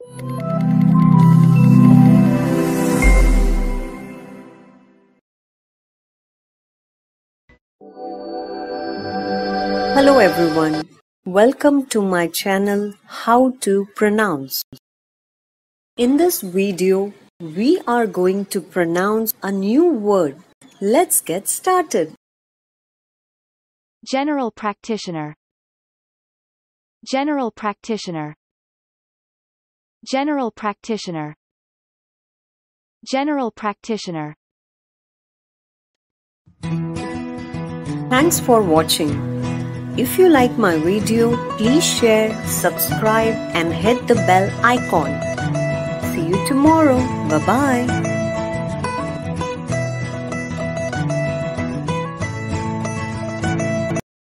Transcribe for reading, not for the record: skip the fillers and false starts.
Hello everyone, welcome to my channel How to Pronounce. In this video, we are going to pronounce a new word. Let's get started. General Practitioner. General Practitioner. General Practitioner. General Practitioner. Thanks for watching. If you like my video, please share, subscribe and hit the bell icon. See you tomorrow. Bye-bye.